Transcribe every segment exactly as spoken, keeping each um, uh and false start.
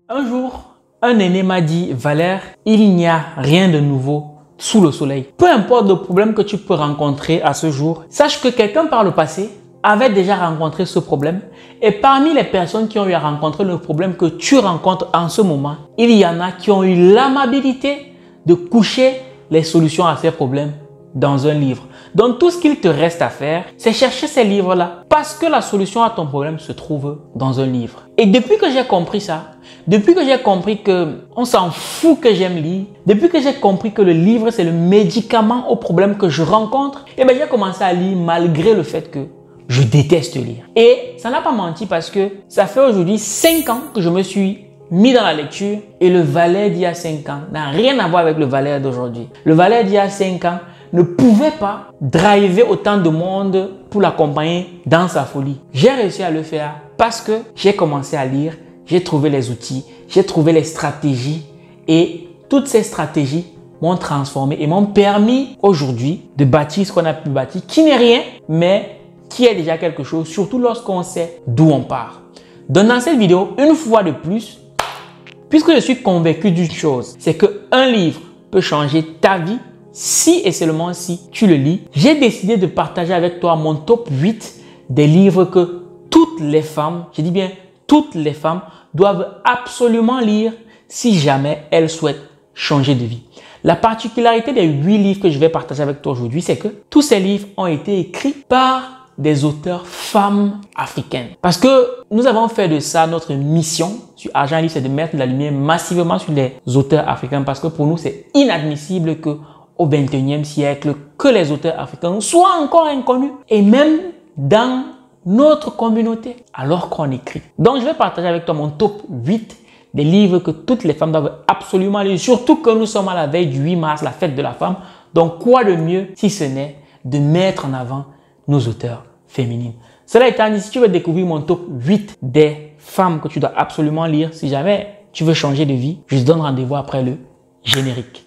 Un jour, un aîné m'a dit, Valère, il n'y a rien de nouveau sous le soleil. Peu importe le problème que tu peux rencontrer à ce jour, sache que quelqu'un par le passé avait déjà rencontré ce problème et parmi les personnes qui ont eu à rencontrer le problème que tu rencontres en ce moment, il y en a qui ont eu l'amabilité de coucher les solutions à ces problèmes dans un livre. Donc tout ce qu'il te reste à faire, c'est chercher ces livres-là parce que la solution à ton problème se trouve dans un livre. Et depuis que j'ai compris ça, depuis que j'ai compris que on s'en fout que j'aime lire, depuis que j'ai compris que le livre c'est le médicament au problème que je rencontre, et bien j'ai commencé à lire malgré le fait que je déteste lire. Et ça n'a pas menti parce que ça fait aujourd'hui cinq ans que je me suis mis dans la lecture et le Valère d'il y a cinq ans n'a rien à voir avec le Valère d'aujourd'hui. Le Valère d'il y a cinq ans ne pouvait pas driver autant de monde pour l'accompagner dans sa folie. J'ai réussi à le faire parce que j'ai commencé à lire, j'ai trouvé les outils, j'ai trouvé les stratégies et toutes ces stratégies m'ont transformé et m'ont permis aujourd'hui de bâtir ce qu'on a pu bâtir, qui n'est rien, mais qui est déjà quelque chose, surtout lorsqu'on sait d'où on part. Donc dans cette vidéo, une fois de plus, puisque je suis convaincu d'une chose, c'est qu'un livre peut changer ta vie si et seulement si tu le lis. J'ai décidé de partager avec toi mon top huit des livres que toutes les femmes, je dis bien toutes les femmes, doivent absolument lire si jamais elles souhaitent changer de vie. La particularité des huit livres que je vais partager avec toi aujourd'hui, c'est que tous ces livres ont été écrits par des auteurs femmes africaines. Parce que nous avons fait de ça notre mission sur Argent Livre, c'est de mettre la lumière massivement sur les auteurs africains parce que pour nous, c'est inadmissible que au vingt et unième siècle, que les auteurs africains soient encore inconnus et même dans notre communauté alors qu'on écrit. Donc, je vais partager avec toi mon top huit des livres que toutes les femmes doivent absolument lire, surtout que nous sommes à la veille du huit mars, la fête de la femme. Donc, quoi de mieux si ce n'est de mettre en avant nos auteurs féminines. Cela étant dit, si tu veux découvrir mon top huit des femmes que tu dois absolument lire, si jamais tu veux changer de vie, je te donne rendez-vous après le générique.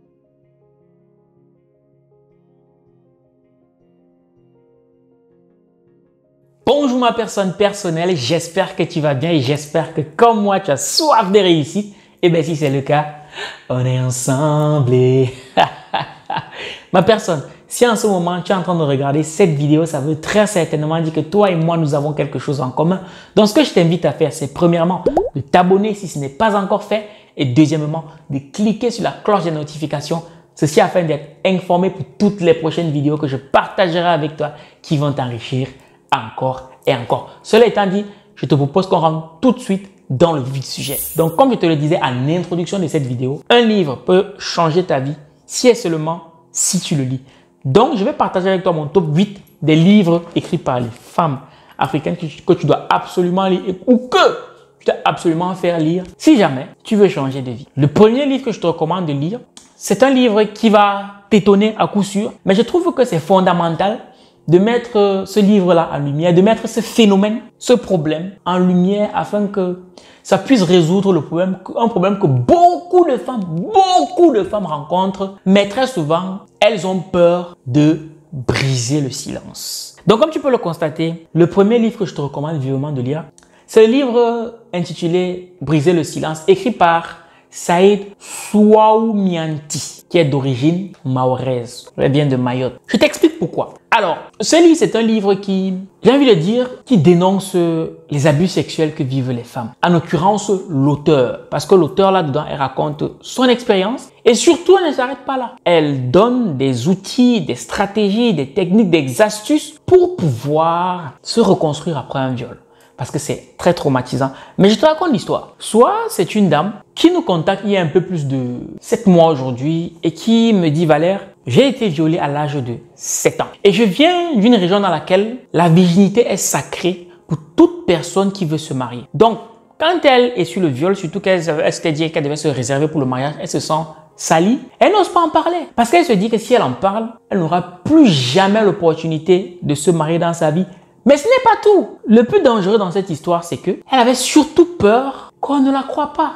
Bonjour ma personne personnelle, j'espère que tu vas bien et j'espère que comme moi tu as soif de réussite. Et bien si c'est le cas, on est ensemble. Ma personne, si en ce moment tu es en train de regarder cette vidéo, ça veut très certainement dire que toi et moi nous avons quelque chose en commun. Donc ce que je t'invite à faire, c'est premièrement de t'abonner si ce n'est pas encore fait et deuxièmement de cliquer sur la cloche de notification. Ceci afin d'être informé pour toutes les prochaines vidéos que je partagerai avec toi qui vont t'enrichir encore et encore. Cela étant dit, je te propose qu'on rentre tout de suite dans le vif du sujet. Donc, comme je te le disais en introduction de cette vidéo, un livre peut changer ta vie si et seulement si tu le lis. Donc, je vais partager avec toi mon top huit des livres écrits par les femmes africaines que tu, que tu dois absolument lire ou que tu dois absolument faire lire si jamais tu veux changer de vie. Le premier livre que je te recommande de lire, c'est un livre qui va t'étonner à coup sûr, mais je trouve que c'est fondamental de mettre ce livre-là en lumière, de mettre ce phénomène, ce problème en lumière afin que ça puisse résoudre le problème, un problème que beaucoup de femmes, beaucoup de femmes rencontrent, mais très souvent, elles ont peur de briser le silence. Donc, comme tu peux le constater, le premier livre que je te recommande vivement de lire, c'est le livre intitulé « Briser le silence » écrit par Saïd Souaoumyanti, qui est d'origine mahoraise. Elle vient de Mayotte. Je t'explique pourquoi. Alors, ce livre, c'est un livre qui, j'ai envie de dire, qui dénonce les abus sexuels que vivent les femmes. En l'occurrence, l'auteur. Parce que l'auteur, là-dedans, elle raconte son expérience et surtout, elle ne s'arrête pas là. Elle donne des outils, des stratégies, des techniques, des astuces pour pouvoir se reconstruire après un viol. Parce que c'est très traumatisant. Mais je te raconte l'histoire. Soit c'est une dame qui nous contacte il y a un peu plus de sept mois aujourd'hui et qui me dit « Valère, j'ai été violée à l'âge de sept ans. Et je viens d'une région dans laquelle la virginité est sacrée pour toute personne qui veut se marier. Donc, quand elle est sur le viol, surtout qu'elle s'était dit qu'elle devait se réserver pour le mariage, elle se sent salie. Elle n'ose pas en parler. Parce qu'elle se dit que si elle en parle, elle n'aura plus jamais l'opportunité de se marier dans sa vie. Mais ce n'est pas tout. Le plus dangereux dans cette histoire, c'est que elle avait surtout peur qu'on ne la croie pas.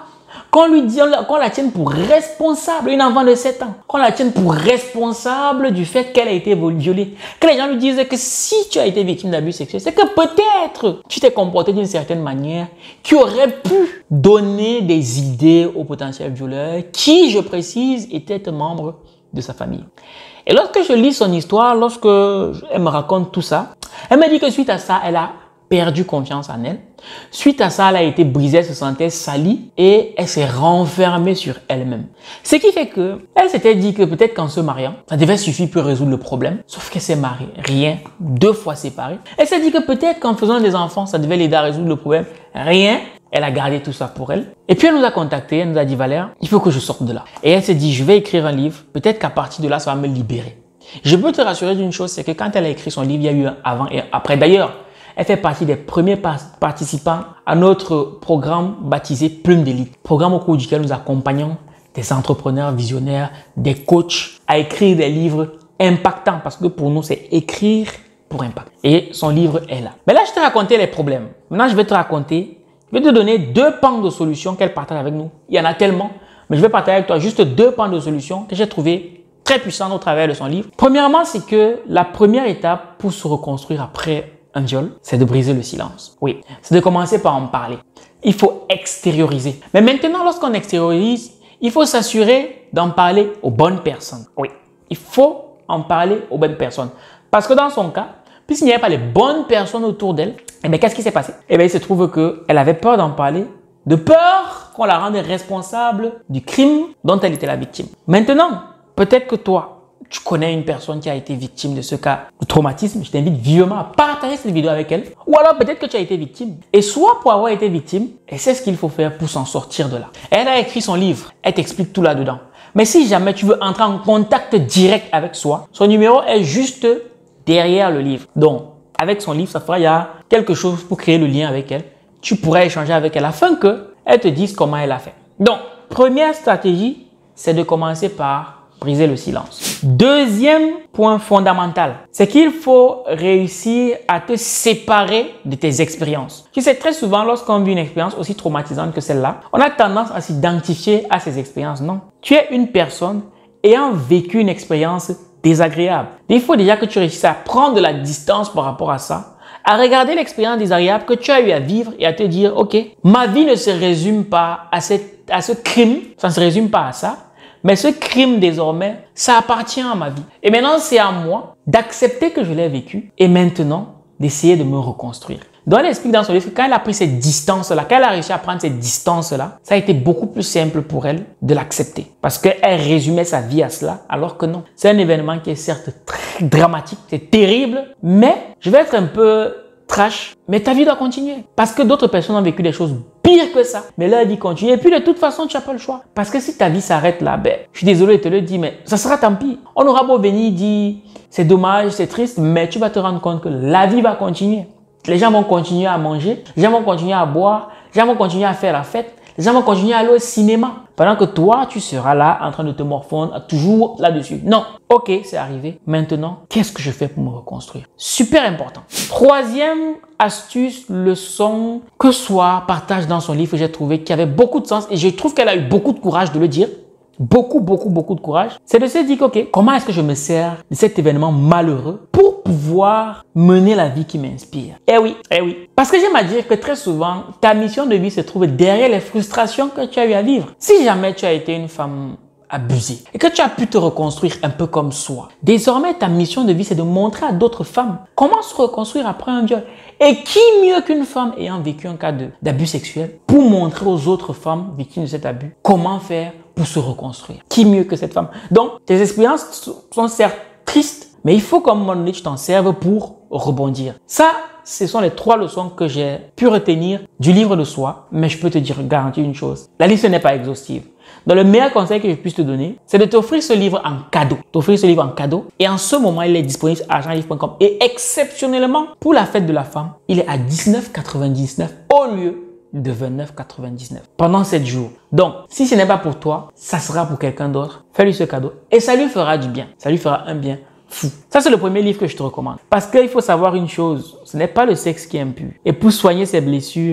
Qu'on lui dit, qu'on la tienne pour responsable, une enfant de sept ans, qu'on la tienne pour responsable du fait qu'elle a été violée. Que les gens lui disent que si tu as été victime d'abus sexuels, c'est que peut-être tu t'es comporté d'une certaine manière qui aurait pu donner des idées au potentiel violeur, qui, je précise, était membre de sa famille. Et lorsque je lis son histoire, lorsque elle me raconte tout ça, elle me dit que suite à ça, elle a perdu confiance en elle. Suite à ça, elle a été brisée, elle se sentait salie et elle s'est renfermée sur elle-même. Ce qui fait que elle s'était dit que peut-être qu'en se mariant, ça devait suffire pour résoudre le problème. Sauf qu'elle s'est mariée, rien, deux fois séparée. Elle s'est dit que peut-être qu'en faisant des enfants, ça devait l'aider à résoudre le problème. Rien. Elle a gardé tout ça pour elle. Et puis elle nous a contacté, elle nous a dit Valère, il faut que je sorte de là. Et elle s'est dit, je vais écrire un livre. Peut-être qu'à partir de là, ça va me libérer. Je peux te rassurer d'une chose, c'est que quand elle a écrit son livre, il y a eu un avant et un après. D'ailleurs, elle fait partie des premiers participants à notre programme baptisé Plume d'élite. Programme au cours duquel nous accompagnons des entrepreneurs visionnaires, des coachs à écrire des livres impactants. Parce que pour nous, c'est écrire pour impact. Et son livre est là. Mais là, je t'ai raconté les problèmes. Maintenant, je vais te raconter, je vais te donner deux pans de solutions qu'elle partage avec nous. Il y en a tellement, mais je vais partager avec toi juste deux pans de solutions que j'ai trouvées très puissantes au travers de son livre. Premièrement, c'est que la première étape pour se reconstruire après un viol, c'est de briser le silence. Oui, c'est de commencer par en parler. Il faut extérioriser. Mais maintenant, lorsqu'on extériorise, il faut s'assurer d'en parler aux bonnes personnes. Oui, il faut en parler aux bonnes personnes. Parce que dans son cas, puisqu'il n'y avait pas les bonnes personnes autour d'elle, eh bien, qu'est-ce qui s'est passé? Eh bien, il se trouve qu'elle avait peur d'en parler, de peur qu'on la rende responsable du crime dont elle était la victime. Maintenant, peut-être que toi, tu connais une personne qui a été victime de ce cas de traumatisme, je t'invite vivement à partager cette vidéo avec elle. Ou alors peut-être que tu as été victime. Et soit pour avoir été victime, et c'est ce qu'il faut faire pour s'en sortir de là. Elle a écrit son livre, elle t'explique tout là-dedans. Mais si jamais tu veux entrer en contact direct avec soi, son numéro est juste derrière le livre. Donc, avec son livre, ça fera il y a quelque chose pour créer le lien avec elle. Tu pourrais échanger avec elle afin qu'elle te dise comment elle a fait. Donc, première stratégie, c'est de commencer par briser le silence. Deuxième point fondamental, c'est qu'il faut réussir à te séparer de tes expériences. Tu sais, très souvent, lorsqu'on vit une expérience aussi traumatisante que celle-là, on a tendance à s'identifier à ces expériences. Non, tu es une personne ayant vécu une expérience désagréable. Il faut déjà que tu réussisses à prendre de la distance par rapport à ça, à regarder l'expérience désagréable que tu as eu à vivre et à te dire, ok, ma vie ne se résume pas à, cette, à ce crime, ça ne se résume pas à ça. Mais ce crime, désormais, ça appartient à ma vie. Et maintenant, c'est à moi d'accepter que je l'ai vécu et maintenant d'essayer de me reconstruire. Donc, elle explique dans son livre que quand elle a pris cette distance-là, quand elle a réussi à prendre cette distance-là, ça a été beaucoup plus simple pour elle de l'accepter. Parce qu'elle résumait sa vie à cela, alors que non. C'est un événement qui est certes très dramatique, c'est terrible, mais je vais être un peu trash, mais ta vie doit continuer. Parce que d'autres personnes ont vécu des choses pire que ça. Mais leur vie continue. Et puis, de toute façon, tu n'as pas le choix. Parce que si ta vie s'arrête là, ben, je suis désolé de te le dire, mais ça sera tant pis. On aura beau venir dire, c'est dommage, c'est triste, mais tu vas te rendre compte que la vie va continuer. Les gens vont continuer à manger, les gens vont continuer à boire, les gens vont continuer à faire la fête, les gens vont continuer à aller au cinéma. Pendant que toi, tu seras là en train de te morfondre, toujours là-dessus. Non. Ok, c'est arrivé. Maintenant, qu'est-ce que je fais pour me reconstruire? Super important. Troisième astuce, leçon que Soi partage dans son livre que j'ai trouvé qui avait beaucoup de sens et je trouve qu'elle a eu beaucoup de courage de le dire. Beaucoup, beaucoup, beaucoup de courage. C'est de se dire, ok, comment est-ce que je me sers de cet événement malheureux pour pouvoir mener la vie qui m'inspire? Eh oui, eh oui. Parce que j'aime à dire que très souvent, ta mission de vie se trouve derrière les frustrations que tu as eu à vivre. Si jamais tu as été une femme abusée et que tu as pu te reconstruire un peu comme Soi, désormais ta mission de vie c'est de montrer à d'autres femmes comment se reconstruire après un viol. Et qui mieux qu'une femme ayant vécu un cas d'abus sexuel pour montrer aux autres femmes victimes de cet abus comment faire pour se reconstruire? Qui mieux que cette femme? Donc tes expériences sont certes tristes, mais il faut qu'à un moment donné tu t'en serves pour rebondir. Ça, ce sont les trois leçons que j'ai pu retenir du livre de Soi, mais je peux te dire, garantir une chose, la liste n'est pas exhaustive. Donc, le meilleur conseil que je puisse te donner, c'est de t'offrir ce livre en cadeau. T'offrir ce livre en cadeau. Et en ce moment, il est disponible sur argent livre point com. Et exceptionnellement, pour la fête de la femme, il est à dix-neuf quatre-vingt-dix-neuf au lieu de vingt-neuf quatre-vingt-dix-neuf pendant sept jours. Donc, si ce n'est pas pour toi, ça sera pour quelqu'un d'autre. Fais-lui ce cadeau et ça lui fera du bien. Ça lui fera un bien fou. Ça, c'est le premier livre que je te recommande. Parce qu'il faut savoir une chose, ce n'est pas le sexe qui est impur. Et pour soigner ses blessures,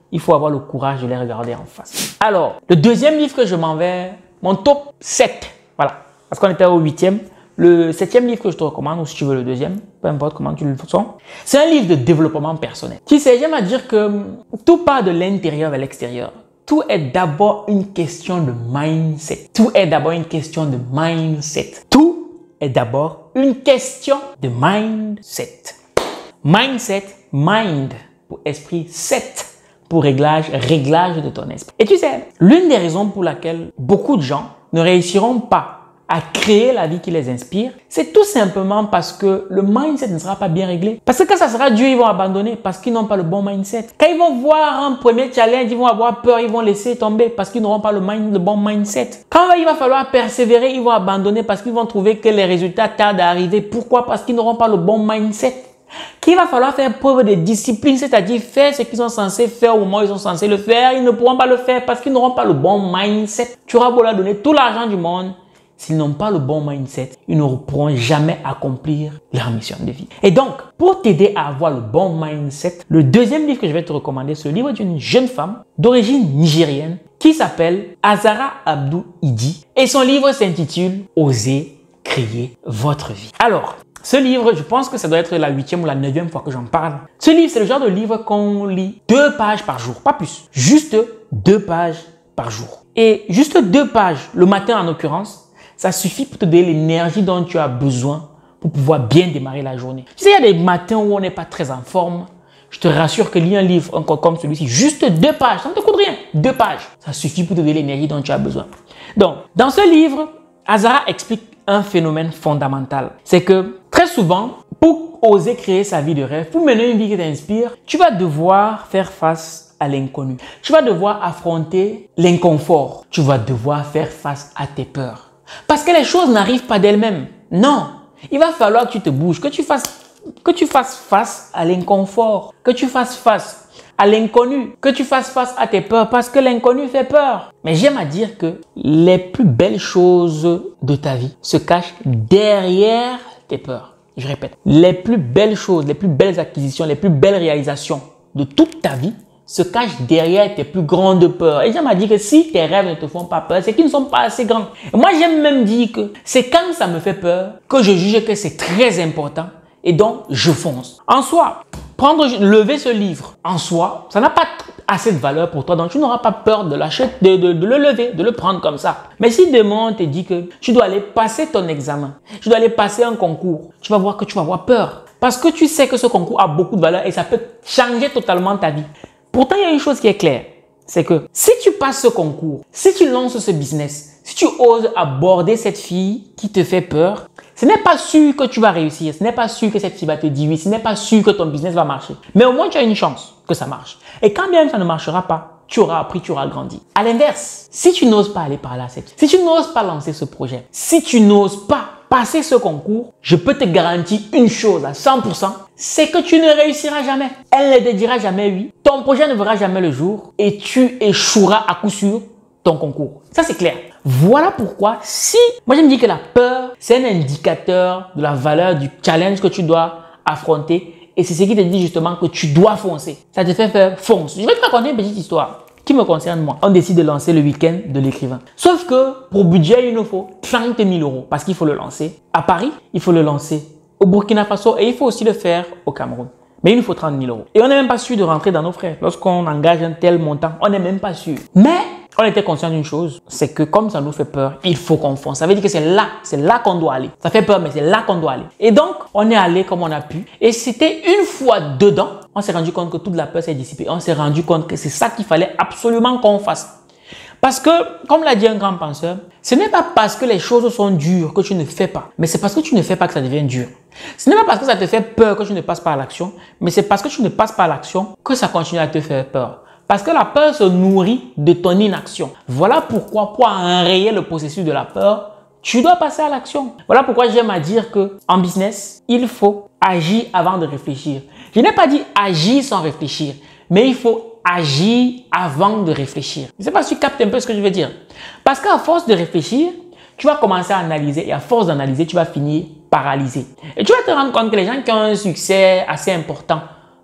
il faut avoir le courage de les regarder en face. Alors, le deuxième livre que je m'en vais, mon top sept, voilà, parce qu'on était au huitième. Le septième livre que je te recommande, ou si tu veux le deuxième, peu importe comment tu le sens, c'est un livre de développement personnel. Tu sais, j'aime à dire que tout part de l'intérieur vers l'extérieur. Tout est d'abord une question de mindset. Tout est d'abord une question de mindset. Tout est d'abord une question de mindset. Mindset, mind pour esprit, set pour réglage, réglage de ton esprit. Et tu sais, l'une des raisons pour laquelle beaucoup de gens ne réussiront pas à créer la vie qui les inspire, c'est tout simplement parce que le mindset ne sera pas bien réglé. Parce que quand ça sera dur, ils vont abandonner parce qu'ils n'ont pas le bon mindset. Quand ils vont voir un premier challenge, ils vont avoir peur, ils vont laisser tomber parce qu'ils n'auront pas le, mind, le bon mindset. Quand il va falloir persévérer, ils vont abandonner parce qu'ils vont trouver que les résultats tardent à arriver. Pourquoi? Parce qu'ils n'auront pas le bon mindset. Qu'il va falloir faire preuve de discipline, c'est-à-dire faire ce qu'ils sont censés faire au moment où ils sont censés le faire, ils ne pourront pas le faire parce qu'ils n'auront pas le bon mindset. Tu auras beau leur donner tout l'argent du monde, s'ils n'ont pas le bon mindset, ils ne pourront jamais accomplir leur mission de vie. Et donc, pour t'aider à avoir le bon mindset, le deuxième livre que je vais te recommander, c'est le livre d'une jeune femme d'origine nigérienne qui s'appelle Azara Abdou Idi et son livre s'intitule « Osez créer votre vie ». Alors, ce livre, je pense que ça doit être la huitième ou la neuvième fois que j'en parle. Ce livre, c'est le genre de livre qu'on lit deux pages par jour, pas plus. Juste deux pages par jour. Et juste deux pages, le matin en l'occurrence, ça suffit pour te donner l'énergie dont tu as besoin pour pouvoir bien démarrer la journée. Tu sais, il y a des matins où on n'est pas très en forme. Je te rassure que lire un livre encore comme celui-ci, juste deux pages, ça ne te coûte rien. Deux pages, ça suffit pour te donner l'énergie dont tu as besoin. Donc, dans ce livre, Azara explique un phénomène fondamental. C'est que très souvent, pour oser créer sa vie de rêve, pour mener une vie qui t'inspire, tu vas devoir faire face à l'inconnu. Tu vas devoir affronter l'inconfort. Tu vas devoir faire face à tes peurs. Parce que les choses n'arrivent pas d'elles-mêmes. Non, il va falloir que tu te bouges, que tu fasses, que tu fasses face à l'inconfort, que tu fasses face à l'inconnu, que tu fasses face à tes peurs parce que l'inconnu fait peur. Mais j'aime à dire que les plus belles choses de ta vie se cachent derrière tes peurs. Je répète, les plus belles choses, les plus belles acquisitions, les plus belles réalisations de toute ta vie se cachent derrière tes plus grandes peurs. Et j'aime à dire que si tes rêves ne te font pas peur, c'est qu'ils ne sont pas assez grands. Et moi, j'aime même dire que c'est quand ça me fait peur que je juge que c'est très important et donc je fonce. En soi, prendre, lever ce livre, en soi, ça n'a pas assez de valeur pour toi. Donc, tu n'auras pas peur de lâcher, de, de, de le lever, de le prendre comme ça. Mais si demain, on te dit que tu dois aller passer ton examen, tu dois aller passer un concours, tu vas voir que tu vas avoir peur. Parce que tu sais que ce concours a beaucoup de valeur et ça peut changer totalement ta vie. Pourtant, il y a une chose qui est claire. C'est que si tu passes ce concours, si tu lances ce business, si tu oses aborder cette fille qui te fait peur, ce n'est pas sûr que tu vas réussir. Ce n'est pas sûr que cette fille va te dire oui. Ce n'est pas sûr que ton business va marcher. Mais au moins, tu as une chance que ça marche. Et quand bien ça ne marchera pas, tu auras appris, tu auras grandi. À l'inverse, si tu n'oses pas aller par là, si tu n'oses pas lancer ce projet, si tu n'oses pas passer ce concours, je peux te garantir une chose à cent pour cent, c'est que tu ne réussiras jamais. Elle ne te dira jamais oui. Ton projet ne verra jamais le jour et tu échoueras à coup sûr ton concours. Ça, c'est clair. Voilà pourquoi si, moi je me dis que la peur, c'est un indicateur de la valeur du challenge que tu dois affronter et c'est ce qui te dit justement que tu dois foncer. Ça te fait faire fonce. Je vais te raconter une petite histoire qui me concerne moi. On décide de lancer le week-end de l'écrivain. Sauf que pour budget, il nous faut trente mille euros parce qu'il faut le lancer à Paris, il faut le lancer au Burkina Faso et il faut aussi le faire au Cameroun. Mais il nous faut trente mille euros. Et on n'est même pas sûr de rentrer dans nos frais. Lorsqu'on engage un tel montant, on n'est même pas sûr. Mais on était conscient d'une chose, c'est que comme ça nous fait peur, il faut qu'on fonce. Ça veut dire que c'est là, c'est là qu'on doit aller. Ça fait peur, mais c'est là qu'on doit aller. Et donc, on est allé comme on a pu. Et c'était une fois dedans, on s'est rendu compte que toute la peur s'est dissipée. On s'est rendu compte que c'est ça qu'il fallait absolument qu'on fasse. Parce que, comme l'a dit un grand penseur, ce n'est pas parce que les choses sont dures que tu ne fais pas, mais c'est parce que tu ne fais pas que ça devient dur. Ce n'est pas parce que ça te fait peur que tu ne passes pas à l'action, mais c'est parce que tu ne passes pas à l'action que ça continue à te faire peur. Parce que la peur se nourrit de ton inaction. Voilà pourquoi, pour enrayer le processus de la peur, tu dois passer à l'action. Voilà pourquoi j'aime à dire que en business, il faut agir avant de réfléchir. Je n'ai pas dit agir sans réfléchir, mais il faut agir avant de réfléchir. Je ne sais pas si tu captes un peu ce que je veux dire. Parce qu'à force de réfléchir, tu vas commencer à analyser et à force d'analyser, tu vas finir paralysé. Et tu vas te rendre compte que les gens qui ont un succès assez important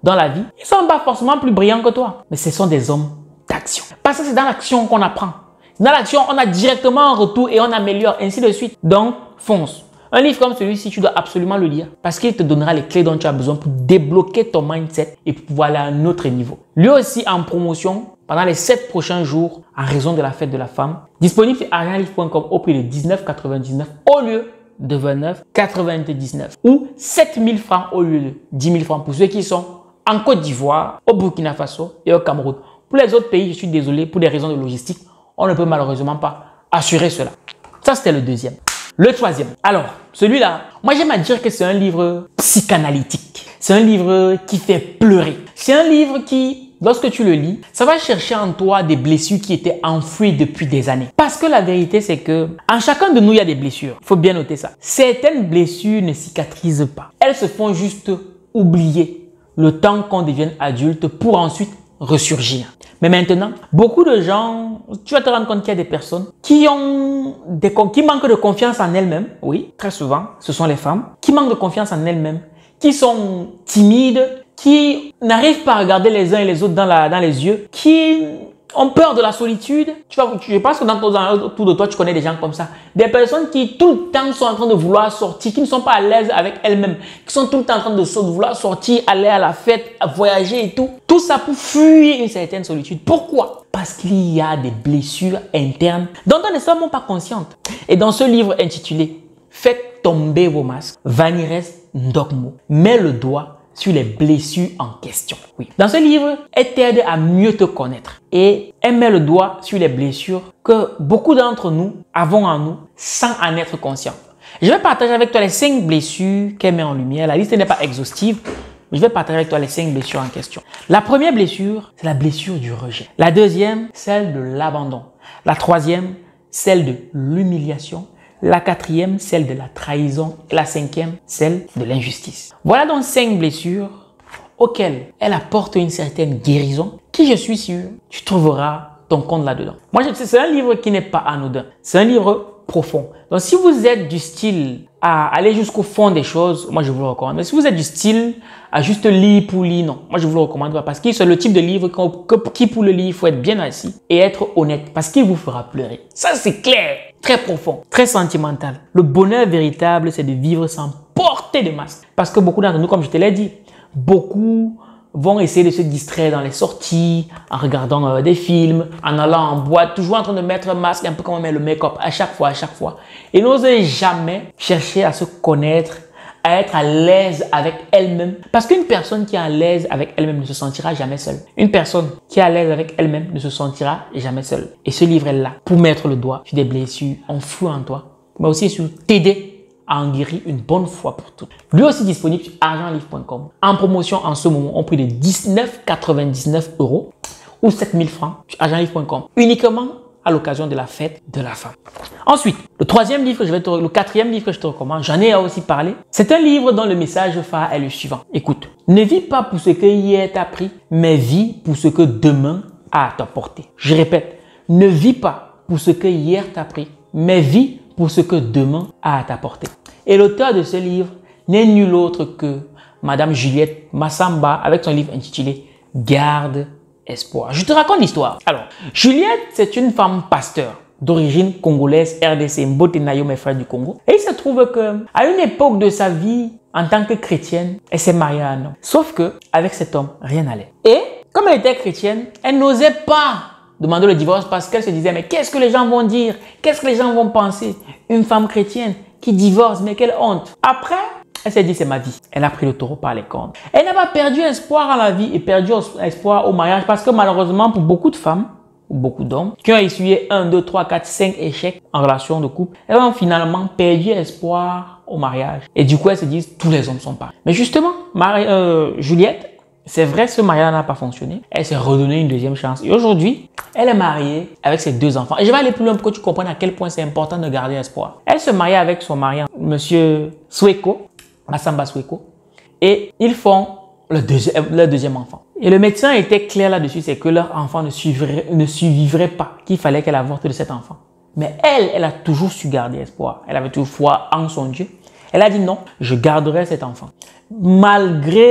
dans la vie, ils ne sont pas forcément plus brillants que toi. Mais ce sont des hommes d'action. Parce que c'est dans l'action qu'on apprend. Dans l'action, on a directement un retour et on améliore, ainsi de suite. Donc, fonce. Un livre comme celui-ci, tu dois absolument le lire parce qu'il te donnera les clés dont tu as besoin pour débloquer ton mindset et pour pouvoir aller à un autre niveau. Lui aussi en promotion pendant les sept prochains jours en raison de la fête de la femme. Disponible sur argent livre point com au prix de dix-neuf quatre-vingt-dix-neuf au lieu de vingt-neuf quatre-vingt-dix-neuf ou sept mille francs au lieu de dix mille francs pour ceux qui sont en Côte d'Ivoire, au Burkina Faso et au Cameroun. Pour les autres pays, je suis désolé, pour des raisons de logistique, on ne peut malheureusement pas assurer cela. Ça, c'était le deuxième. Le troisième. Alors, celui-là, moi j'aime à dire que c'est un livre psychanalytique. C'est un livre qui fait pleurer. C'est un livre qui, lorsque tu le lis, ça va chercher en toi des blessures qui étaient enfouies depuis des années. Parce que la vérité, c'est que en chacun de nous, il y a des blessures. Il faut bien noter ça. Certaines blessures ne cicatrisent pas. Elles se font juste oublier le temps qu'on devienne adulte pour ensuite ressurgir. Mais maintenant, beaucoup de gens, tu vas te rendre compte qu'il y a des personnes qui ont des, qui manquent de confiance en elles-mêmes. Oui, très souvent, ce sont les femmes qui manquent de confiance en elles-mêmes, qui sont timides, qui n'arrivent pas à regarder les uns et les autres dans, la, dans les yeux, qui ont peur de la solitude. Tu vois, je pense que dans ton autour de toi, tu connais des gens comme ça. Des personnes qui tout le temps sont en train de vouloir sortir, qui ne sont pas à l'aise avec elles-mêmes, qui sont tout le temps en train de, de vouloir sortir, aller à la fête, à voyager et tout. Tout ça pour fuir une certaine solitude. Pourquoi? Parce qu'il y a des blessures internes dont on n'est seulement pas consciente. Et dans ce livre intitulé « Faites tomber vos masques », Vanires Ndokmo met le doigt sur les blessures en question. Oui. Dans ce livre, elle t'aide à mieux te connaître et elle met le doigt sur les blessures que beaucoup d'entre nous avons en nous sans en être conscients. Je vais partager avec toi les cinq blessures qu'elle met en lumière. La liste n'est pas exhaustive, mais je vais partager avec toi les cinq blessures en question. La première blessure, c'est la blessure du rejet. La deuxième, celle de l'abandon. La troisième, celle de l'humiliation. La quatrième, celle de la trahison. Et la cinquième, celle de l'injustice. Voilà donc cinq blessures auxquelles elle apporte une certaine guérison qui, je suis sûr, tu trouveras ton compte là-dedans. Moi, c'est un livre qui n'est pas anodin. C'est un livre profond. Donc, si vous êtes du style à aller jusqu'au fond des choses, moi, je vous le recommande. Mais si vous êtes du style à juste lire pour lire, non. Moi, je vous le recommande pas parce que c'est le type de livre qui, pour le lire, il faut être bien assis et être honnête parce qu'il vous fera pleurer. Ça, c'est clair. Très profond, très sentimental. Le bonheur véritable, c'est de vivre sans porter de masque. Parce que beaucoup d'entre nous, comme je te l'ai dit, beaucoup vont essayer de se distraire dans les sorties, en regardant euh, des films, en allant en boîte, toujours en train de mettre un masque, un peu comme on met le make-up à chaque fois, à chaque fois. Et n'osent jamais chercher à se connaître, à être à l'aise avec elle-même. Parce qu'une personne qui est à l'aise avec elle-même ne se sentira jamais seule. Une personne qui est à l'aise avec elle-même ne se sentira jamais seule. Et ce livre est là pour mettre le doigt sur des blessures enfouies en toi, mais aussi sur t'aider à en guérir une bonne fois pour toutes. Lui aussi disponible sur argent livre point com. En promotion en ce moment, on prix de dix-neuf quatre-vingt-dix-neuf euros ou sept mille francs sur argent livre point com. Uniquement à l'occasion de la fête de la femme. Ensuite, le troisième livre que je vais te, le quatrième livre que je te recommande, j'en ai aussi parlé. C'est un livre dont le message phare est le suivant. Écoute, ne vis pas pour ce que hier t'a pris, mais vis pour ce que demain a à t'apporter. Je répète, ne vis pas pour ce que hier t'a pris, mais vis pour ce que demain a à t'apporter. Et l'auteur de ce livre n'est nul autre que Madame Juliette Massamba avec son livre intitulé Garde espoir. Je te raconte l'histoire. Alors, Juliette, c'est une femme pasteur d'origine congolaise, R D C, Mbotenayo, mes frères du Congo. Et il se trouve que à une époque de sa vie, en tant que chrétienne, elle s'est mariée à un homme. Sauf que avec cet homme, rien n'allait. Et comme elle était chrétienne, elle n'osait pas demander le divorce parce qu'elle se disait, mais qu'est-ce que les gens vont dire? Qu'est-ce que les gens vont penser? Une femme chrétienne qui divorce, mais quelle honte. Après, elle s'est dit, c'est ma vie. Elle a pris le taureau par les cornes. Elle n'a pas perdu espoir à la vie et perdu espoir au mariage parce que malheureusement, pour beaucoup de femmes, ou beaucoup d'hommes, qui ont essuyé un, deux, trois, quatre, cinq échecs en relation de couple, elles ont finalement perdu espoir au mariage. Et du coup, elles se disent, tous les hommes sont pareils. Mais justement, Marie, euh, Juliette, c'est vrai, ce mariage n'a pas fonctionné. Elle s'est redonnée une deuxième chance. Et aujourd'hui, elle est mariée avec ses deux enfants. Et je vais aller plus loin pour que tu comprennes à quel point c'est important de garder espoir. Elle se marie avec son mari, monsieur Sweko, Massamba Sweko. Et ils font le deuxième, le deuxième enfant. Et le médecin était clair là-dessus, c'est que leur enfant ne survivrait, ne survivrait pas, qu'il fallait qu'elle avorte de cet enfant. Mais elle, elle a toujours su garder espoir. Elle avait toujours foi en son Dieu. Elle a dit non, je garderai cet enfant. Malgré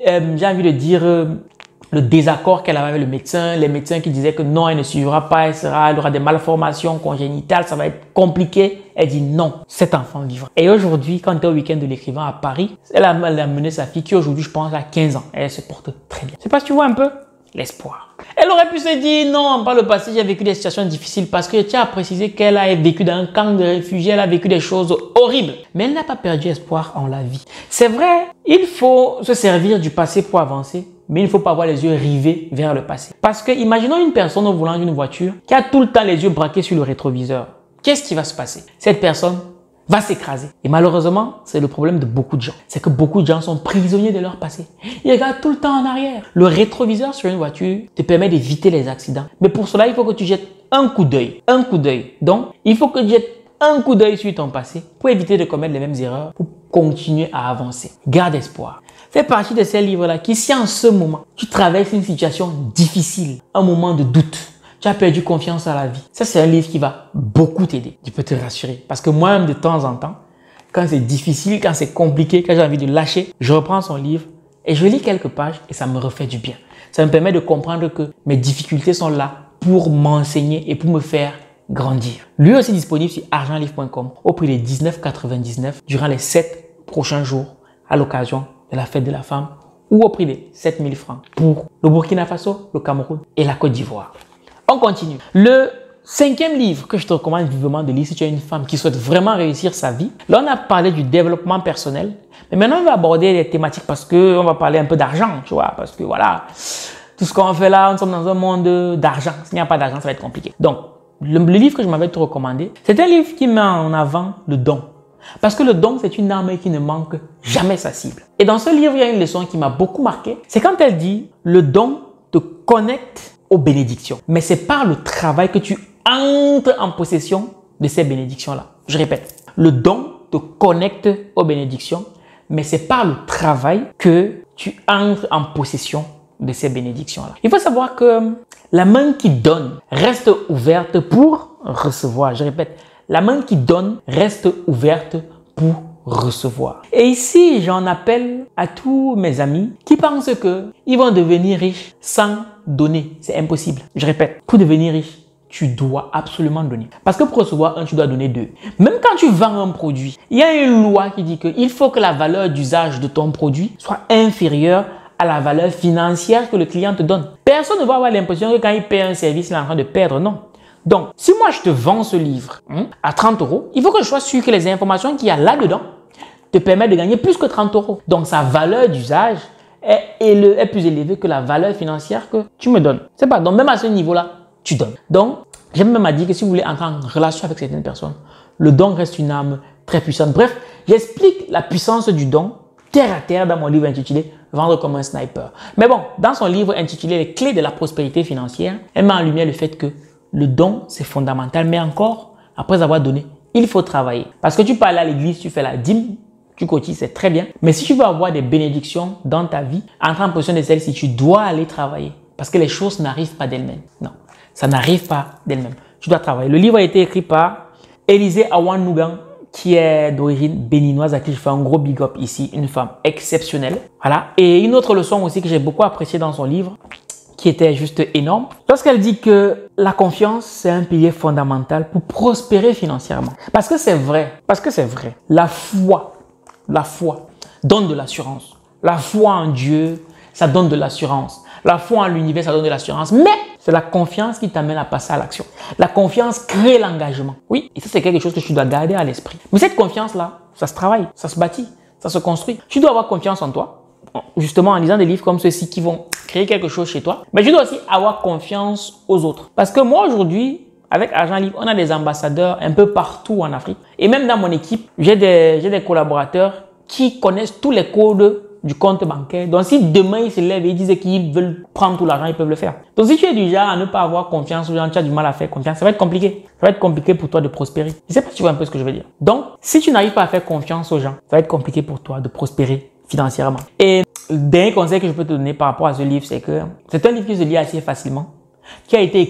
euh, j'ai envie de dire, euh, le désaccord qu'elle avait avec le médecin, les médecins qui disaient que non, elle ne suivra pas, elle, sera, elle aura des malformations congénitales, ça va être compliqué. Elle dit non, cet enfant vivra. Et aujourd'hui, quand elle était au week-end de l'écrivain à Paris, elle a, elle a mené sa fille qui aujourd'hui, je pense, a quinze ans. Elle se porte très bien. Je sais pas si tu vois un peu l'espoir. Elle aurait pu se dire non, par le passé, j'ai vécu des situations difficiles parce que je tiens à préciser qu'elle a vécu dans un camp de réfugiés, elle a vécu des choses horribles. Mais elle n'a pas perdu espoir en la vie. C'est vrai, il faut se servir du passé pour avancer. Mais il ne faut pas avoir les yeux rivés vers le passé. Parce que imaginons une personne au volant d'une voiture qui a tout le temps les yeux braqués sur le rétroviseur. Qu'est-ce qui va se passer? Cette personne va s'écraser. Et malheureusement, c'est le problème de beaucoup de gens. C'est que beaucoup de gens sont prisonniers de leur passé. Ils regardent tout le temps en arrière. Le rétroviseur sur une voiture te permet d'éviter les accidents. Mais pour cela, il faut que tu jettes un coup d'œil. Un coup d'œil. Donc, il faut que tu jettes un coup d'œil sur ton passé pour éviter de commettre les mêmes erreurs, pour continuer à avancer. Garde espoir. Fais partie de ces livres-là qui, si en ce moment, tu traverses une situation difficile, un moment de doute, tu as perdu confiance à la vie. Ça, c'est un livre qui va beaucoup t'aider. Je peux te rassurer. Parce que moi-même, de temps en temps, quand c'est difficile, quand c'est compliqué, quand j'ai envie de lâcher, je reprends son livre et je lis quelques pages et ça me refait du bien. Ça me permet de comprendre que mes difficultés sont là pour m'enseigner et pour me faire grandir. Lui aussi disponible sur argent livre point com au prix de dix-neuf quatre-vingt-dix-neuf durant les sept prochains jours à l'occasion de la fête de la femme ou au prix de sept mille francs pour le Burkina Faso, le Cameroun et la Côte d'Ivoire. On continue. Le cinquième livre que je te recommande vivement de lire si tu es une femme qui souhaite vraiment réussir sa vie. Là, on a parlé du développement personnel. Mais maintenant, on va aborder les thématiques parce que on va parler un peu d'argent, tu vois. Parce que voilà, tout ce qu'on fait là, nous sommes dans un monde d'argent. S'il n'y a pas d'argent, ça va être compliqué. Donc, le, le livre que je m'avais te recommandé, c'est un livre qui met en avant le don. Parce que le don, c'est une arme qui ne manque jamais sa cible. Et dans ce livre, il y a une leçon qui m'a beaucoup marqué. C'est quand elle dit, le don te connecte aux bénédictions. Mais c'est par le travail que tu entres en possession de ces bénédictions-là. Je répète, le don te connecte aux bénédictions, mais c'est par le travail que tu entres en possession de ces bénédictions-là. Il faut savoir que la main qui donne reste ouverte pour recevoir. Je répète, la main qui donne reste ouverte pour recevoir. Et ici, j'en appelle à tous mes amis qui pensent qu'ils vont devenir riches sans donner. C'est impossible. Je répète, pour devenir riche, tu dois absolument donner. Parce que pour recevoir un, tu dois donner deux. Même quand tu vends un produit, il y a une loi qui dit qu'il faut que la valeur d'usage de ton produit soit inférieure à la valeur financière que le client te donne. Personne ne va avoir l'impression que quand il paie un service, il est en train de perdre. Non. Donc, si moi je te vends ce livre hein, à trente euros, il faut que je sois sûr que les informations qu'il y a là-dedans te permettent de gagner plus que trente euros. Donc, sa valeur d'usage est, est, est plus élevée que la valeur financière que tu me donnes. C'est pas. Donc, même à ce niveau-là, tu donnes. Donc, j'aime même à dire que si vous voulez entrer en relation avec certaines personnes, le don reste une arme très puissante. Bref, j'explique la puissance du don terre à terre dans mon livre intitulé « Vendre comme un sniper ». Mais bon, dans son livre intitulé « Les clés de la prospérité financière », elle met en lumière le fait que le don, c'est fondamental. Mais encore, après avoir donné, il faut travailler. Parce que tu peux aller à l'église, tu fais la dîme, tu cotises, c'est très bien. Mais si tu veux avoir des bénédictions dans ta vie, entrer en position de celle-ci, tu dois aller travailler. Parce que les choses n'arrivent pas d'elles-mêmes. Non, ça n'arrive pas d'elles-mêmes. Tu dois travailler. Le livre a été écrit par Élisée Awan-Nougan, qui est d'origine béninoise, à qui je fais un gros big up ici, une femme exceptionnelle. Voilà. Et une autre leçon aussi que j'ai beaucoup appréciée dans son livre, qui était juste énorme, lorsqu'elle dit que la confiance, c'est un pilier fondamental pour prospérer financièrement. Parce que c'est vrai, parce que c'est vrai. La foi, la foi donne de l'assurance. La foi en Dieu, ça donne de l'assurance. La foi en l'univers, ça donne de l'assurance. Mais c'est la confiance qui t'amène à passer à l'action. La confiance crée l'engagement. Oui, et ça, c'est quelque chose que tu dois garder à l'esprit. Mais cette confiance-là, ça se travaille, ça se bâtit, ça se construit. Tu dois avoir confiance en toi. Justement en lisant des livres comme ceux-ci qui vont créer quelque chose chez toi. Mais tu dois aussi avoir confiance aux autres. Parce que moi aujourd'hui, avec Argent Livre, on a des ambassadeurs un peu partout en Afrique. Et même dans mon équipe, j'ai des, j'ai des collaborateurs qui connaissent tous les codes du compte bancaire. Donc si demain ils se lèvent et ils disent qu'ils veulent prendre tout l'argent, ils peuvent le faire. Donc si tu es du genre à ne pas avoir confiance aux gens, tu as du mal à faire confiance, ça va être compliqué. Ça va être compliqué pour toi de prospérer. Je sais pas si tu vois un peu ce que je veux dire. Donc si tu n'arrives pas à faire confiance aux gens, ça va être compliqué pour toi de prospérer financièrement. Et le dernier conseil que je peux te donner par rapport à ce livre, c'est que c'est un livre qui se lit assez facilement, qui a été écrit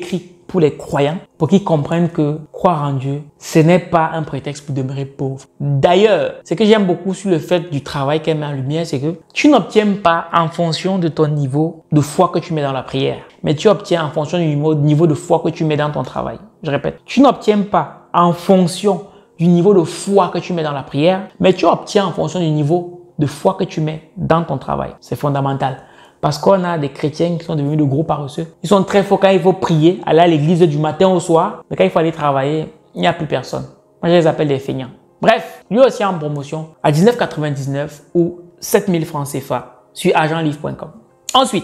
pour les croyants, pour qu'ils comprennent que croire en Dieu, ce n'est pas un prétexte pour demeurer pauvre. D'ailleurs, ce que j'aime beaucoup sur le fait du travail qu'elle met en lumière, c'est que tu n'obtiens pas en fonction de ton niveau de foi que tu mets dans la prière, mais tu obtiens en fonction du niveau, niveau de foi que tu mets dans ton travail. Je répète, tu n'obtiens pas en fonction du niveau de foi que tu mets dans la prière, mais tu obtiens en fonction du niveau de foi que tu mets dans ton travail. C'est fondamental. Parce qu'on a des chrétiens qui sont devenus de gros paresseux. Ils sont très forts quand il faut prier, aller à l'église du matin au soir, mais quand il faut aller travailler, il n'y a plus personne. Moi, je les appelle des feignants. Bref, lui aussi en promotion à dix-neuf quatre-vingt-dix-neuf ou sept mille francs C F A sur agent livre point com. Ensuite,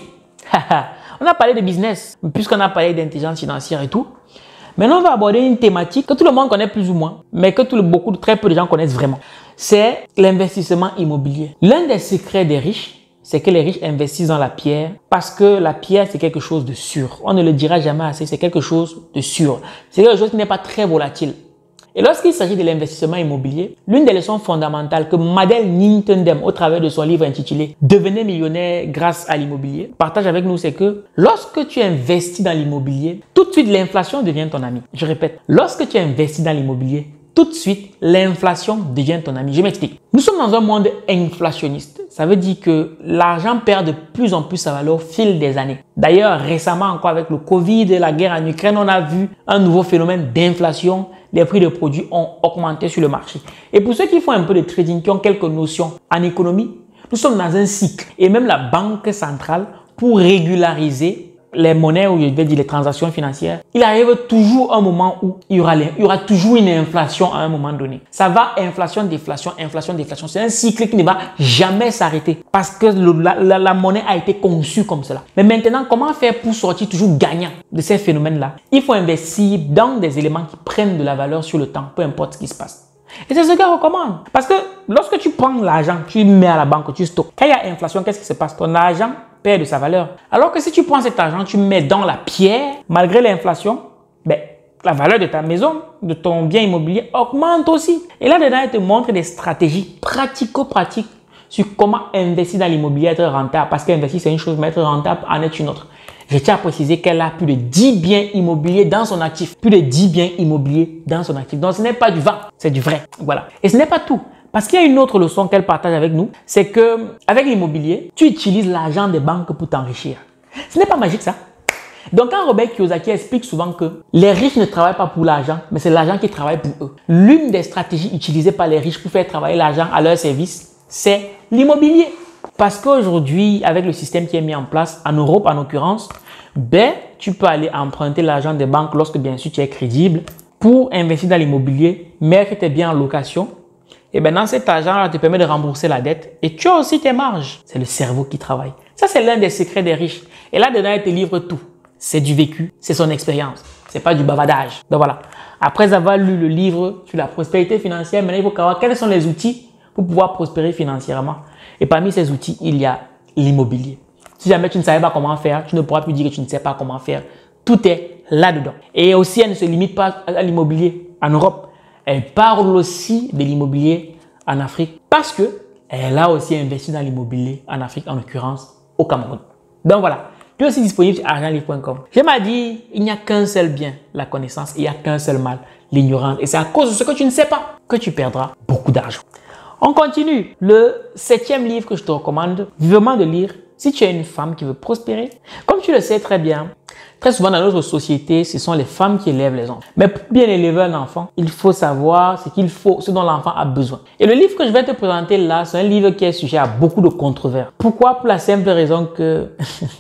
on a parlé de business, puisqu'on a parlé d'intelligence financière et tout. Maintenant, on va aborder une thématique que tout le monde connaît plus ou moins, mais que tout le, beaucoup, très peu de gens connaissent vraiment. C'est l'investissement immobilier. L'un des secrets des riches, c'est que les riches investissent dans la pierre parce que la pierre, c'est quelque chose de sûr. On ne le dira jamais assez, c'est quelque chose de sûr. C'est quelque chose qui n'est pas très volatile. Et lorsqu'il s'agit de l'investissement immobilier, l'une des leçons fondamentales que Madeleine Nintendem, au travers de son livre intitulé « Devenez millionnaire grâce à l'immobilier », partage avec nous, c'est que lorsque tu investis dans l'immobilier, tout de suite l'inflation devient ton ami. Je répète, lorsque tu investis dans l'immobilier, tout de suite, l'inflation devient ton ami. Je m'explique. Nous sommes dans un monde inflationniste. Ça veut dire que l'argent perd de plus en plus sa valeur au fil des années. D'ailleurs, récemment encore avec le Covid et la guerre en Ukraine, on a vu un nouveau phénomène d'inflation. Les prix de produits ont augmenté sur le marché. Et pour ceux qui font un peu de trading, qui ont quelques notions en économie, nous sommes dans un cycle. Et même la Banque centrale, pour régulariser les monnaies ou je vais dire les transactions financières, il arrive toujours un moment où il y aura, il y aura toujours une inflation à un moment donné. Ça va inflation, déflation, inflation, déflation. C'est un cycle qui ne va jamais s'arrêter parce que le, la, la, la monnaie a été conçue comme cela. Mais maintenant, comment faire pour sortir toujours gagnant de ces phénomènes-là? Il faut investir dans des éléments qui prennent de la valeur sur le temps, peu importe ce qui se passe. Et c'est ce qu'elle recommande. Parce que lorsque tu prends l'argent, tu le mets à la banque, tu stockes. Quand il y a inflation, qu'est-ce qui se passe? Ton argent perd de sa valeur. Alors que si tu prends cet argent, tu mets dans la pierre, malgré l'inflation, ben, la valeur de ta maison, de ton bien immobilier augmente aussi. Et là-dedans, elle te montre des stratégies pratico-pratiques sur comment investir dans l'immobilier, être rentable. Parce qu'investir, c'est une chose, mais être rentable en est une autre. Je tiens à préciser qu'elle a plus de dix biens immobiliers dans son actif. Plus de dix biens immobiliers dans son actif. Donc, ce n'est pas du vent, c'est du vrai. Voilà. Et ce n'est pas tout. Parce qu'il y a une autre leçon qu'elle partage avec nous, c'est que avec l'immobilier, tu utilises l'argent des banques pour t'enrichir. Ce n'est pas magique ça. Donc quand Robert Kiyosaki explique souvent que les riches ne travaillent pas pour l'argent, mais c'est l'argent qui travaille pour eux. L'une des stratégies utilisées par les riches pour faire travailler l'argent à leur service, c'est l'immobilier. Parce qu'aujourd'hui, avec le système qui est mis en place, en Europe en l'occurrence, ben, tu peux aller emprunter l'argent des banques lorsque bien sûr tu es crédible pour investir dans l'immobilier, mettre tes biens en location. Et bien, dans cet argent-là, te permet de rembourser la dette et tu as aussi tes marges. C'est le cerveau qui travaille. Ça, c'est l'un des secrets des riches. Et là-dedans, il te livre tout. C'est du vécu, c'est son expérience. C'est pas du bavardage. Donc voilà. Après avoir lu le livre sur la prospérité financière, maintenant, il faut savoir quels sont les outils pour pouvoir prospérer financièrement. Et parmi ces outils, il y a l'immobilier. Si jamais tu ne savais pas comment faire, tu ne pourras plus dire que tu ne sais pas comment faire. Tout est là-dedans. Et aussi, elle ne se limite pas à l'immobilier en Europe. Elle parle aussi de l'immobilier en Afrique parce qu'elle a aussi investi dans l'immobilier en Afrique, en l'occurrence au Cameroun. Donc voilà, tu es aussi disponible sur agent livre point com. Je m'ai dit, il n'y a qu'un seul bien, la connaissance, et il n'y a qu'un seul mal, l'ignorance. Et c'est à cause de ce que tu ne sais pas que tu perdras beaucoup d'argent. On continue. Le septième livre que je te recommande vivement de lire si tu es une femme qui veut prospérer. Comme tu le sais très bien, très souvent dans notre société, ce sont les femmes qui élèvent les enfants. Mais pour bien élever un enfant, il faut savoir ce qu'il faut, ce dont l'enfant a besoin. Et le livre que je vais te présenter là, c'est un livre qui est sujet à beaucoup de controverses. Pourquoi? Pour la simple raison que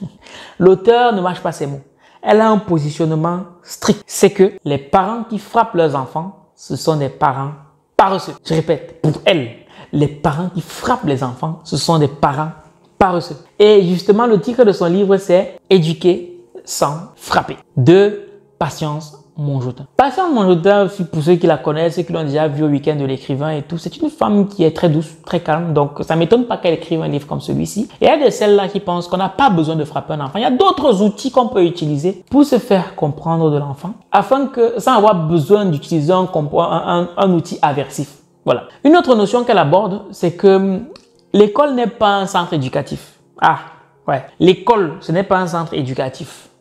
l'auteur ne mâche pas ses mots. Elle a un positionnement strict. C'est que les parents qui frappent leurs enfants, ce sont des parents paresseux. Je répète, pour elle, les parents qui frappent les enfants, ce sont des parents paresseux. Et justement, le titre de son livre, c'est « Éduquer sans frapper » de Patience Monjotin. Patience Monjotin, pour ceux qui la connaissent, ceux qui l'ont déjà vu au week-end de l'écrivain et tout, c'est une femme qui est très douce, très calme. Donc, ça ne m'étonne pas qu'elle écrive un livre comme celui-ci. Et il y a de celles-là qui pensent qu'on n'a pas besoin de frapper un enfant. Il y a d'autres outils qu'on peut utiliser pour se faire comprendre de l'enfant, afin que, sans avoir besoin d'utiliser un, un, un outil aversif. Voilà. Une autre notion qu'elle aborde, c'est que l'école n'est pas un centre éducatif. Ah, ouais. L'école, ce n'est pas un centre éducatif.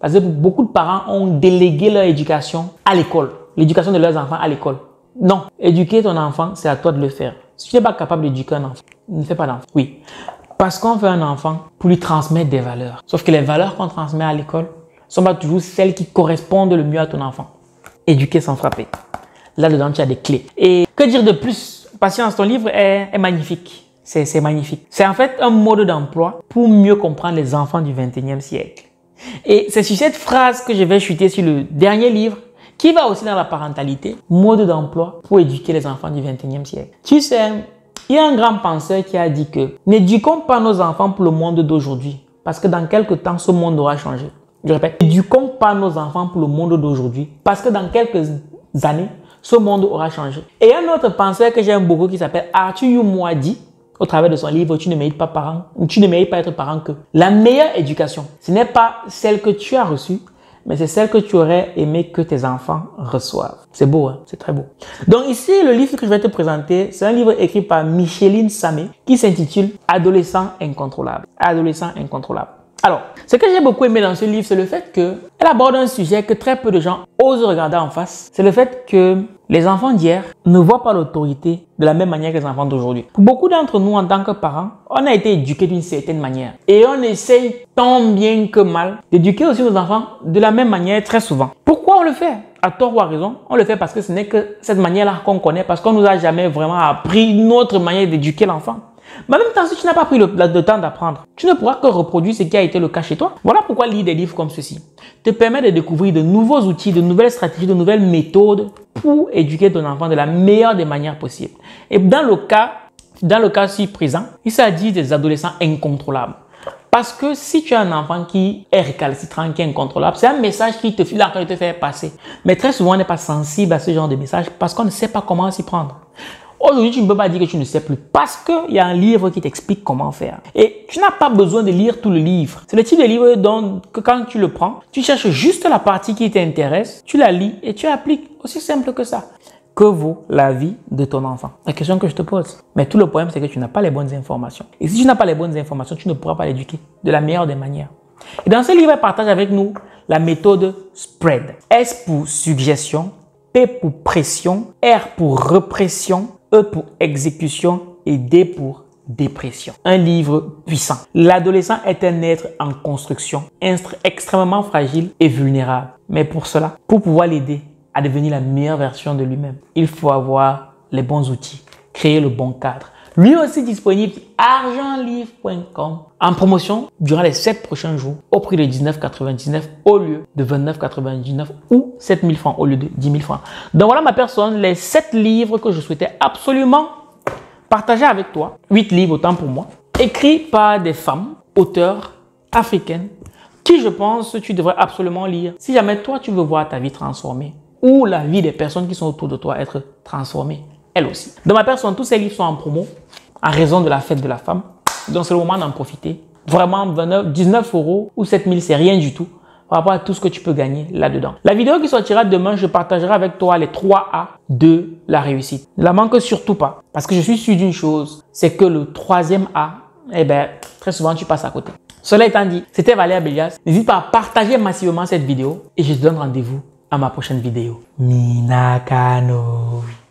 Parce que beaucoup de parents ont délégué leur éducation à l'école, l'éducation de leurs enfants à l'école. Non, éduquer ton enfant, c'est à toi de le faire. Si tu n'es pas capable d'éduquer un enfant, ne fais pas d'enfant. Oui, parce qu'on fait un enfant pour lui transmettre des valeurs. Sauf que les valeurs qu'on transmet à l'école ne sont pas toujours celles qui correspondent le mieux à ton enfant. Éduquer sans frapper. Là-dedans, tu as des clés. Et que dire de plus? Patience, ton livre est, est magnifique. C'est magnifique. C'est en fait un mode d'emploi pour mieux comprendre les enfants du vingt et unième siècle. Et c'est sur cette phrase que je vais chuter sur le dernier livre qui va aussi dans la parentalité, mode d'emploi pour éduquer les enfants du vingt et unième siècle. Tu sais, il y a un grand penseur qui a dit que n'éduquons pas nos enfants pour le monde d'aujourd'hui parce que dans quelques temps, ce monde aura changé. Je répète, n'éduquons pas nos enfants pour le monde d'aujourd'hui parce que dans quelques années, ce monde aura changé. Et un autre penseur que j'aime beaucoup qui s'appelle Arthur Youmou dit, au travers de son livre, tu ne mérites pas parent, tu ne mérites pas être parent que la meilleure éducation, ce n'est pas celle que tu as reçue, mais c'est celle que tu aurais aimé que tes enfants reçoivent. C'est beau, hein? C'est très beau. Donc ici, le livre que je vais te présenter, c'est un livre écrit par Micheline Samé qui s'intitule « Adolescent incontrôlable ». Adolescent incontrôlable. Alors, ce que j'ai beaucoup aimé dans ce livre, c'est le fait qu'elle aborde un sujet que très peu de gens osent regarder en face. C'est le fait que les enfants d'hier ne voient pas l'autorité de la même manière que les enfants d'aujourd'hui. Pour beaucoup d'entre nous, en tant que parents, on a été éduqués d'une certaine manière. Et on essaye tant bien que mal d'éduquer aussi nos enfants de la même manière très souvent. Pourquoi on le fait? À tort ou à raison, on le fait parce que ce n'est que cette manière-là qu'on connaît, parce qu'on ne nous a jamais vraiment appris notre manière d'éduquer l'enfant. Mais en même temps, si tu n'as pas pris le, le temps d'apprendre, tu ne pourras que reproduire ce qui a été le cas chez toi. Voilà pourquoi lire des livres comme ceci te permet de découvrir de nouveaux outils, de nouvelles stratégies, de nouvelles méthodes pour éduquer ton enfant de la meilleure des manières possibles. Et dans le cas, dans le cas ci présent, il s'agit des adolescents incontrôlables. Parce que si tu as un enfant qui est récalcitrant, qui est incontrôlable, c'est un message qui te file à te faire passer. Mais très souvent, on n'est pas sensible à ce genre de message parce qu'on ne sait pas comment s'y prendre. Aujourd'hui, tu ne peux pas dire que tu ne sais plus parce qu'il y a un livre qui t'explique comment faire. Et tu n'as pas besoin de lire tout le livre. C'est le type de livre dont que quand tu le prends, tu cherches juste la partie qui t'intéresse, tu la lis et tu appliques. Aussi simple que ça. Que vaut la vie de ton enfant? La question que je te pose. Mais tout le problème, c'est que tu n'as pas les bonnes informations. Et si tu n'as pas les bonnes informations, tu ne pourras pas l'éduquer de la meilleure des manières. Et dans ce livre, elle partage avec nous la méthode SPREAD. S pour suggestion, P pour pression, R pour répression, E pour exécution et D pour dépression. Un livre puissant. L'adolescent est un être en construction, être extrêmement fragile et vulnérable. Mais pour cela, pour pouvoir l'aider à devenir la meilleure version de lui-même, il faut avoir les bons outils, créer le bon cadre. Lui aussi disponible sur argent livre point com en promotion durant les sept prochains jours au prix de dix-neuf quatre-vingt-dix-neuf au lieu de vingt-neuf quatre-vingt-dix-neuf ou sept mille francs au lieu de dix mille francs. Donc voilà ma personne, les sept livres que je souhaitais absolument partager avec toi. huit livres autant pour moi, écrits par des femmes, auteurs africaines qui je pense tu devrais absolument lire si jamais toi tu veux voir ta vie transformée ou la vie des personnes qui sont autour de toi être transformée. Elle aussi. Dans ma personne, tous ces livres sont en promo en raison de la fête de la femme. Donc, c'est le moment d'en profiter. Vraiment, vingt-neuf, dix-neuf euros ou sept mille, c'est rien du tout par rapport à tout ce que tu peux gagner là-dedans. La vidéo qui sortira demain, je partagerai avec toi les trois A de la réussite. Ne la manque surtout pas parce que je suis sûr d'une chose, c'est que le troisième A, eh ben, très souvent, tu passes à côté. Cela étant dit, c'était Valère Bélias. N'hésite pas à partager massivement cette vidéo et je te donne rendez-vous à ma prochaine vidéo. Minakano.